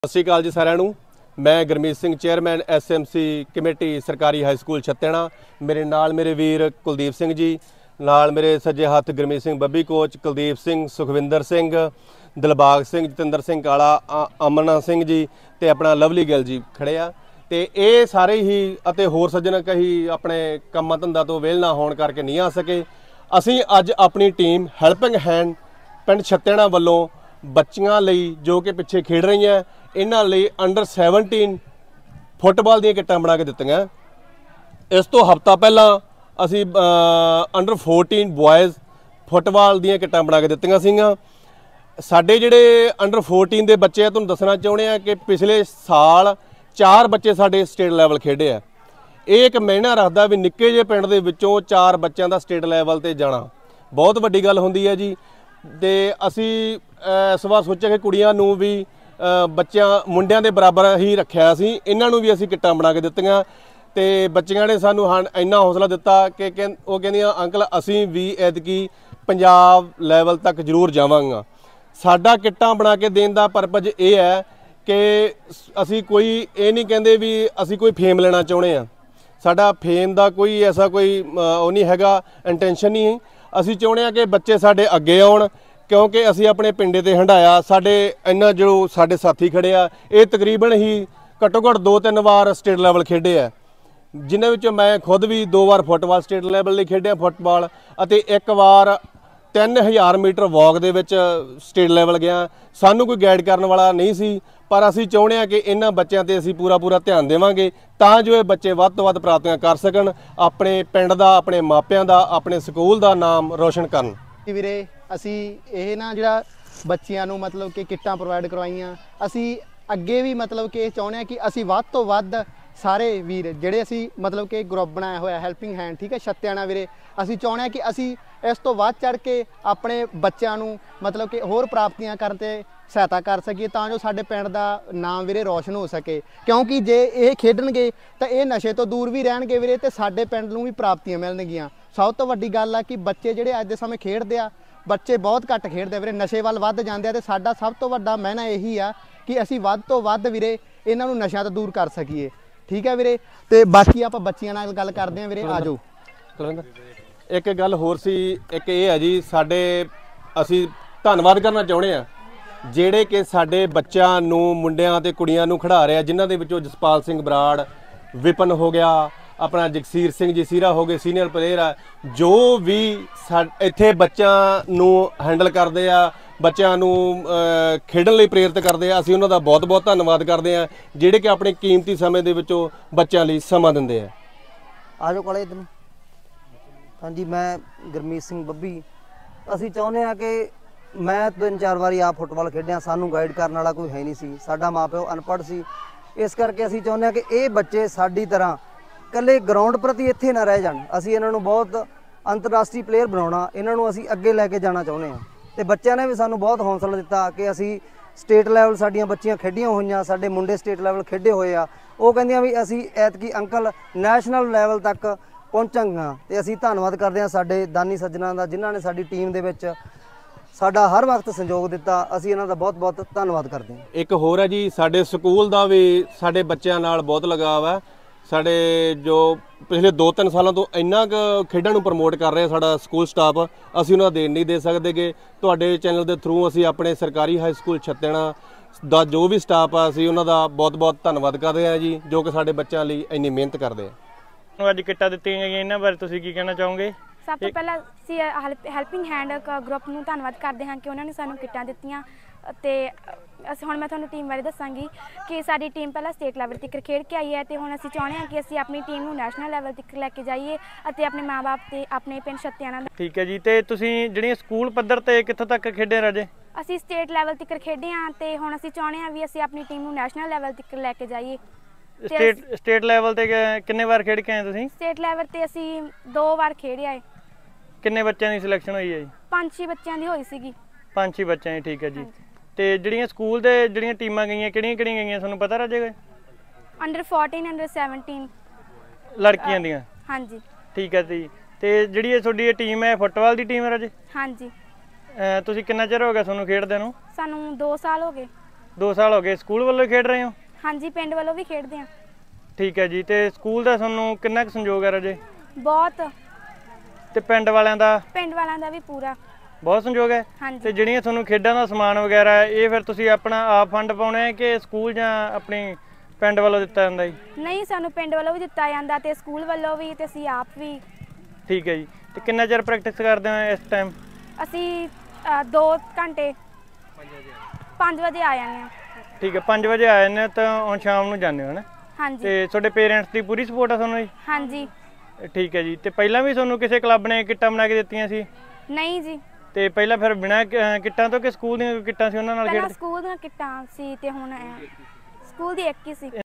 सत श्री अकाल जी सारिਆਂ ਨੂੰ। मैं Gurmeet Singh chairman SMC committee सरकारी हाई स्कूल छत्तेणा। मेरे नाल मेरे वीर कुलदीप सिंह जी, नाल मेरे सज्जे हत्थ गुरमीत सिंह बब्बी कोच, कुलदीप सिंह, सुखविंदर सिंह, दिलबाग सिंह, जतिंदर सिंह काला, अमना सिंह जी ते अपना लवली गिल जी खड़े आ। ते ये सारे ही अते होर सज्जन कहीं अपने कामां धंधा तो वेल ना होण करके नहीं आ सके। असीं अज अपनी टीम हैल्पिंग हैंड पिंड छत्तेणा वल्लों बच्चियां लई जो कि पिछे खेड रही हैं, इन्हां लई अंडर 17 फुटबॉल दी किट्टां बना के दित्तियां। इस तो हफ्ता पहला असी अंडर 14 बॉयज़ फुटबॉल दी किट्टां बना के दित्तियां सीगीआं। साडे जिहड़े अंडर 14 दे बच्चे तुहानूं दसना चाहुंदे आ कि पिछले साल 4 बच्चे साडे स्टेट लैवल खेडे आ। ये एक महीना रखदा भी निक्के जे पिंड दे विचों 4 बच्चों का स्टेट लैवल ते जाना बहुत वड्डी गल हुंदी है जी। ते असी इस वार सोचा कि कुड़ियां नूं भी बच्चों मुंडियां दे बराबर ही रखिया सी, इन्हां नूं भी असी किट्टां बना के दित्तियां। ते बच्चियां ने सानूं इन्ना हौसला दिता कि वो कहंदियां अंकल असी भी ऐतकी पंजाब लैवल तक जरूर जावांगा। साडा किट्टां बना के देण दा परपज ये है कि असी कोई ये नहीं कहंदे भी असी कोई फेम लेना चाहुंदे आ। साडा फेम दा कोई ऐसा कोई वो नहीं हैगा, इंटेंशन नहीं। असी चाहुंदे आ कि बच्चे साडे अगे आउण, क्योंकि असी अपने पिंडे ते हंडाया। साडे इन्ना जो साडे साथी खड़े आ ये तकरीबन ही घट्टो घट्ट 2-3 वार स्टेट लैवल खेडे आ, जिन्हां विचों मैं खुद भी 2 वार फुटबॉल स्टेट लैवल लई खेडिया फुटबॉल, अते 1 वार 3000 मीटर वॉक दे विच स्टेट लैवल गया। सानूं कोई गाइड करन वाला नहीं सी, पर असी चाहुंदे आ कि इन्हां बच्चों ते असी पूरा ध्यान देवांगे तां जो ये बच्चे वध तो वध प्राप्तियां कर सकन, अपने पिंड दा, अपने मापिਆਂ ਦਾ, अपने स्कूल ਦਾ नाम रोशन करन। ਵੀਰੇ ਅਸੀਂ ਇਹ ਨਾ ਜਿਹੜਾ ਬੱਚਿਆਂ ਨੂੰ ਮਤਲਬ ਕਿ ਕਿੱਟਾਂ ਪ੍ਰੋਵਾਈਡ ਕਰਵਾਈਆਂ, ਅਸੀਂ ਅੱਗੇ ਵੀ ਮਤਲਬ ਕਿ ਇਹ ਚਾਹੁੰਦੇ ਹਾਂ ਕਿ ਅਸੀਂ ਵੱਧ ਤੋਂ ਵੱਧ ਸਾਰੇ ਵੀਰ ਜਿਹੜੇ ਅਸੀਂ ਮਤਲਬ ਕਿ ਗਰੁੱਪ ਬਣਾਇਆ ਹੋਇਆ ਹੈਲਪਿੰਗ ਹੈਂਡ, ਠੀਕ ਹੈ, ਛੱਤਿਆਣਾ ਵੀਰੇ, ਅਸੀਂ ਚਾਹੁੰਦੇ ਹਾਂ ਕਿ ਅਸੀਂ ਇਸ ਤੋਂ ਵੱਧ ਚੜ੍ਹ ਕੇ ਆਪਣੇ ਬੱਚਿਆਂ ਨੂੰ ਮਤਲਬ ਕਿ ਹੋਰ ਪ੍ਰਾਪਤੀਆਂ ਕਰਨ 'ਤੇ ਸਹਾਇਤਾ ਕਰ ਸਕੀਏ ਤਾਂ ਜੋ ਸਾਡੇ ਪਿੰਡ ਦਾ ਨਾਮ ਵੀਰੇ ਰੌਸ਼ਨ ਹੋ ਸਕੇ। ਕਿਉਂਕਿ ਜੇ ਇਹ ਖੇਡਣਗੇ ਤਾਂ ਇਹ ਨਸ਼ੇ ਤੋਂ ਦੂਰ ਵੀ ਰਹਿਣਗੇ ਵੀਰੇ ਤੇ ਸਾਡੇ ਪਿੰਡ ਨੂੰ ਵੀ ਪ੍ਰਾਪਤੀਆਂ ਮਿਲਣਗੀਆਂ। ਸਭ ਤੋਂ ਵੱਡੀ ਗੱਲ ਆ ਕਿ ਬੱਚੇ ਜਿਹੜੇ ਅੱਜ ਦੇ ਸਮੇਂ ਖੇਡਦੇ ਆ, ਬੱਚੇ ਬਹੁਤ ਘੱਟ ਖੇਡਦੇ ਵੀਰੇ, ਨਸ਼ੇ ਵੱਲ ਵੱਧ ਜਾਂਦੇ ਆ। ਤੇ ਸਾਡਾ ਸਭ ਤੋਂ ਵੱਡਾ ਮਹਿਨਾ ਇਹੀ ਆ ਕਿ ਅਸੀਂ ਵੱਧ ਤੋਂ ਵੱਧ ਵੀਰੇ ਇਹਨਾਂ ਨੂੰ ਨਸ਼ਿਆਂ ਤੋਂ ਦੂਰ ਕਰ ਸਕੀਏ, ਠੀਕ ਹੈ ਵੀਰੇ। ਤੇ ਬਾਕੀ ਆਪਾਂ ਬੱਚਿਆਂ ਨਾਲ ਗੱਲ ਕਰਦੇ ਹਾਂ ਵੀਰੇ, ਆ ਜਾਓ। एक गल होर सी, एक ये है जी, साडे असी धन्नवाद करना चाहुंदे आ ਜਿਹੜੇ कि साडे बच्चों नूं मुंडियां ते कुड़ियां नूं खिडा रहे, जिन्हां दे विचों जसपाल सिंह बराड़, विपन हो गया, अपना जगसीर सिंह जी सीरा हो गए, सीनियर प्लेयर आ, जो भी इत्थे बच्चों नूं हैंडल करदे आ, बच्चों नूं खेडण लई प्रेरित करदे आ। असीं उन्हां दा बहुत धन्नवाद करदे आ ਜਿਹੜੇ कि अपने कीमती समय दे विचों बच्चों लई समां दिंदे आ। आ जाओ काले इधर। हाँ जी, मैं गुरमीत सिंह बब्बी। असी चाहुंदे आ कि मैं 3-4 वारी आप फुटबॉल खेडिया, सानू गाइड करने वाला कोई है नहीं सी, साडा माँ प्यो अनपढ़ सी, इस करके असी चाहुंदे आ कि ये बच्चे साडी तरह कल्ले ग्राउंड प्रति इत्थे ना रह जाण। असी इन्हां नूं बहुत अंतरराष्ट्रीय प्लेयर बनाउणा, इन्हां नूं असी अगे लैके जाना चाहुंदे आ। ते बच्चों ने भी सानू बहुत हौसला दिता कि असी स्टेट लैवल साडियां बच्चियां खेडियां होईयां, साडे मुंडे स्टेट लैवल खेडे होए आ। वो कहिंदियां भी असी ऐतकी अंकल नैशनल लैवल तक पहुँचांगा। तो असी धन्नवाद करते हैं साडे दानी सज्जनां दा, जिन्हां ने साडी टीम दे विच साडा हर वक्त सहयोग दिता। असी इन्हां दा बहुत धन्नवाद करते हैं। एक होर है जी, साडे स्कूल दा भी साडे बच्चों नाल बहुत लगाव है। साडे जो पिछले 2-3 सालों तो इन्ना क खेडां नूं प्रमोट कर रहे साडा स्कूल स्टाफ, असी उन्हां देण नहीं दे सकदे कि तुहाडे चैनल के थ्रू असी अपने सरकारी हाई स्कूल छत्तेणा दा जो भी स्टाफ आ, असी उन्हां दा बहुत धन्नवाद करदे हां जी, जो कि साडे बच्चों लई इन्नी मेहनत करदे आ। ਅੱਜ ਕਿੱਟਾਂ ਦਿੱਤੀਆਂ ਗਈਆਂ, ਇਹਨਾਂ ਬਾਰੇ ਤੁਸੀਂ ਕੀ ਕਹਿਣਾ ਚਾਹੋਗੇ? ਸਭ ਤੋਂ ਪਹਿਲਾਂ ਅਸੀਂ ਹੈਲਪਿੰਗ ਹੈਂਡ ਗਰੁੱਪ ਨੂੰ ਧੰਨਵਾਦ ਕਰਦੇ ਹਾਂ ਕਿ ਉਹਨਾਂ ਨੇ ਸਾਨੂੰ ਕਿੱਟਾਂ ਦਿੱਤੀਆਂ। ਅਤੇ ਅਸੀਂ ਹੁਣ ਮੈਂ ਤੁਹਾਨੂੰ ਟੀਮ ਬਾਰੇ ਦੱਸਾਂਗੀ ਕਿ ਸਾਡੀ ਟੀਮ ਪਹਿਲਾਂ ਸਟੇਟ ਲੈਵਲ ਤੱਕ ਖੇਡ ਕੇ ਆਈ ਹੈ ਅਤੇ ਹੁਣ ਅਸੀਂ ਚਾਹੁੰਦੇ ਹਾਂ ਕਿ ਅਸੀਂ ਆਪਣੀ ਟੀਮ ਨੂੰ ਨੈਸ਼ਨਲ ਲੈਵਲ ਤੱਕ ਲੈ ਕੇ ਜਾਈਏ ਅਤੇ ਆਪਣੇ ਮਾਂ-ਬਾਪ ਅਤੇ ਆਪਣੇ ਪਿੰਡ ਛੱਤਿਆਣਾ। ਠੀਕ ਹੈ ਜੀ, ਤੇ ਤੁਸੀਂ ਜਿਹੜੀਆਂ ਸਕੂਲ ਪੱਧਰ ਤੇ ਕਿੱਥੋਂ ਤੱਕ ਖੇਡੇ ਰਾਜੇ? ਅਸੀਂ ਸਟੇਟ ਲੈਵਲ ਤੱਕ ਖੇਡੇ ਹਾਂ ਅਤੇ ਹੁਣ ਅਸੀਂ ਚਾਹੁੰਦੇ ਹਾਂ ਵੀ ਅਸੀਂ ਆਪਣੀ ਟੀਮ ਨੂੰ ਨੈਸ਼ਨਲ ਲੈਵਲ ਤੱਕ ਲੈ ਕੇ ਜਾਈਏ। ਸਟੇਟ ਲੈਵਲ ਤੇ ਕਿੰਨੇ ਵਾਰ ਖੇਡ ਕੇ ਆਏ ਤੁਸੀਂ? ਸਟੇਟ ਲੈਵਲ ਤੇ ਅਸੀਂ 2 ਵਾਰ ਖੇਡੇ ਆਏ। ਕਿੰਨੇ ਬੱਚਿਆਂ ਦੀ ਸਿਲੈਕਸ਼ਨ ਹੋਈ ਹੈ ਜੀ? 5-6 ਬੱਚਿਆਂ ਦੀ ਹੋਈ ਸੀਗੀ। 5-6 ਬੱਚਿਆਂ ਦੀ, ਠੀਕ ਹੈ ਜੀ। ਤੇ ਜਿਹੜੀਆਂ ਸਕੂਲ ਦੇ ਜਿਹੜੀਆਂ ਟੀਮਾਂ ਗਈਆਂ, ਕਿਹੜੀਆਂ ਗਈਆਂ ਤੁਹਾਨੂੰ ਪਤਾ ਰਾਜੇ? ਅੰਡਰ 14, ਅੰਡਰ 17 ਲੜਕੀਆਂ ਦੀਆਂ। ਹਾਂਜੀ, ਠੀਕ ਹੈ ਜੀ। ਤੇ ਜਿਹੜੀ ਇਹ ਤੁਹਾਡੀ ਟੀਮ ਹੈ ਫੁੱਟਬਾਲ ਦੀ ਟੀਮ ਹੈ ਰਾਜੇ? ਹਾਂਜੀ। ਤੁਸੀਂ ਕਿੰਨਾ ਚਿਰ ਹੋ ਗਿਆ ਤੁਹਾਨੂੰ ਖੇਡਦੇ ਨੂੰ? ਸਾਨੂੰ 2 ਸਾਲ ਹੋ ਗਏ। 2 ਸਾਲ ਹੋ ਗਏ ਸਕੂਲ ਵੱਲੋਂ ਖੇਡ ਰਹੇ ਹੋ? ਹਾਂਜੀ ਪਿੰਡ ਵੱਲੋਂ ਵੀ ਖੇਡਦੇ ਹਾਂ। ਠੀਕ ਹੈ ਜੀ। ਤੇ ਸਕੂਲ ਦਾ ਤੁਹਾਨੂੰ ਕਿੰਨਾ ਕੁ ਸੰਯੋਗ ਹੈ ਰਾਜੇ? ਬਹੁਤ। ਤੇ ਪਿੰਡ ਵਾਲਿਆਂ ਦਾ? ਪਿੰਡ ਵਾਲਿਆਂ ਦਾ ਵੀ ਪੂਰਾ ਬਹੁਤ ਸੰਯੋਗ ਹੈ। ਹਾਂਜੀ। ਤੇ ਜਿਹੜੀਆਂ ਤੁਹਾਨੂੰ ਖੇਡਾਂ ਦਾ ਸਮਾਨ ਵਗੈਰਾ ਹੈ, ਇਹ ਫਿਰ ਤੁਸੀਂ ਆਪਣਾ ਆਪ ਫੰਡ ਪਾਉਣੇ ਹੈ ਕਿ ਸਕੂਲ ਜਾਂ ਆਪਣੀ ਪਿੰਡ ਵੱਲੋਂ ਦਿੱਤਾ ਜਾਂਦਾ ਜੀ? ਨਹੀਂ, ਸਾਨੂੰ ਪਿੰਡ ਵੱਲੋਂ ਵੀ ਦਿੱਤਾ ਜਾਂਦਾ ਤੇ ਸਕੂਲ ਵੱਲੋਂ ਵੀ ਤੇ ਅਸੀਂ ਆਪ ਵੀ। ਠੀਕ ਹੈ ਜੀ। ਤੇ ਕਿੰਨਾ ਚਿਰ ਪ੍ਰੈਕਟਿਸ ਕਰਦੇ ਹੋ ਇਸ ਟਾਈਮ? ਅਸੀਂ 2 ਘੰਟੇ 5 ਵਜੇ ਆ ਜਾਂਦੇ ਹਾਂ। ਠੀਕ ਹੈ, 5 ਵਜੇ ਆ ਜਾਂਦੇ ਤਾਂ ਹੁਣ ਸ਼ਾਮ ਨੂੰ ਜਾਂਦੇ ਹੋ ਨਾ? ਹਾਂਜੀ। ਤੇ ਤੁਹਾਡੇ ਪੇਰੈਂਟਸ ਦੀ ਪੂਰੀ ਸਪੋਰਟ ਆ ਤੁਹਾਨੂੰ ਜੀ? ਹਾਂਜੀ। ਠੀਕ ਹੈ ਜੀ। ਤੇ ਪਹਿਲਾਂ ਵੀ ਤੁਹਾਨੂੰ ਕਿਸੇ ਕਲੱਬ ਨੇ ਕਿੱਟਾਂ ਬਣਾ ਕੇ ਦਿੱਤੀਆਂ ਸੀ? ਨਹੀਂ ਜੀ, ਤੇ ਪਹਿਲਾਂ ਫਿਰ ਬਿਨਾਂ ਕਿੱਟਾਂ ਤੋਂ ਕਿ ਸਕੂਲ ਦੀਆਂ ਕਿੱਟਾਂ ਸੀ ਉਹਨਾਂ ਨਾਲ ਪਹਿਲਾਂ ਖੇਡਦੇ? ਸਕੂਲ ਦੀਆਂ ਕਿੱਟਾਂ ਸੀ ਤੇ ਹੁਣ ਸਕੂਲ ਦੀ ਇੱਕ ਹੀ ਸੀ।